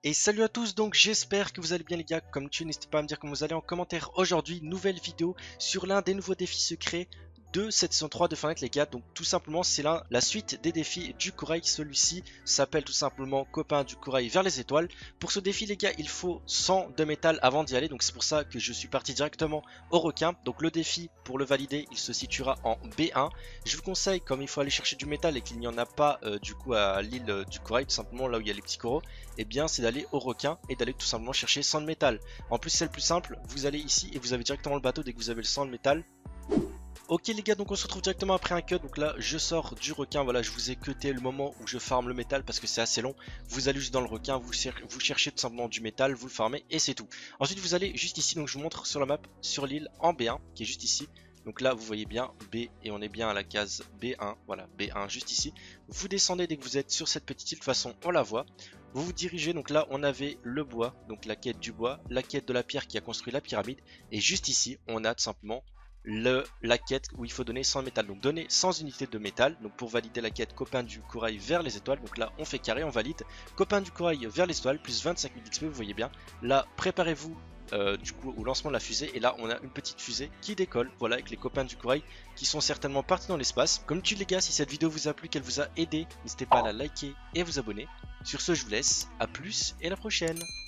Et salut à tous, donc j'espère que vous allez bien les gars. Comme tu n'hésitez pas à me dire comment vous allez en commentaire. Aujourd'hui, nouvelle vidéo sur l'un des nouveaux défis secrets de cette saison 3 de Fortnite les gars. Donc tout simplement c'est la suite des défis du corail. Celui-ci s'appelle tout simplement copain du corail vers les étoiles. Pour ce défi les gars, il faut 100 de métal avant d'y aller. Donc c'est pour ça que je suis parti directement au requin. Donc le défi pour le valider il se situera en B1. Je vous conseille, comme il faut aller chercher du métal et qu'il n'y en a pas du coup à l'île du corail, tout simplement là où il y a les petits coraux, et bien c'est d'aller au requin et d'aller tout simplement chercher 100 de métal. En plus c'est le plus simple, vous allez ici et vous avez directement le bateau dès que vous avez le 100 de métal. Ok les gars, donc on se retrouve directement après un cut. Donc là je sors du requin, voilà, je vous ai cuté le moment où je farme le métal parce que c'est assez long. Vous allez juste dans le requin, vous cherchez tout simplement du métal, vous le farmez et c'est tout. Ensuite vous allez juste ici, donc je vous montre sur la map, sur l'île en B1 qui est juste ici. Donc là vous voyez bien B et on est bien à la case B1, voilà B1 juste ici. Vous descendez dès que vous êtes sur cette petite île, de toute façon on la voit. Vous vous dirigez, donc là on avait le bois, donc la quête du bois, la quête de la pierre qui a construit la pyramide. Et juste ici on a tout simplement la quête où il faut donner 100 métal, donc donner 100 unités de métal. Donc pour valider la quête copain du corail vers les étoiles, donc là on fait carré, on valide copain du corail vers les étoiles, plus 25 000 XP, vous voyez bien. Là préparez-vous du coup au lancement de la fusée, et là on a une petite fusée qui décolle, voilà, avec les copains du corail qui sont certainement partis dans l'espace. Comme tu les gars, si cette vidéo vous a plu, qu'elle vous a aidé, n'hésitez pas à la liker et à vous abonner. Sur ce je vous laisse, à plus et à la prochaine.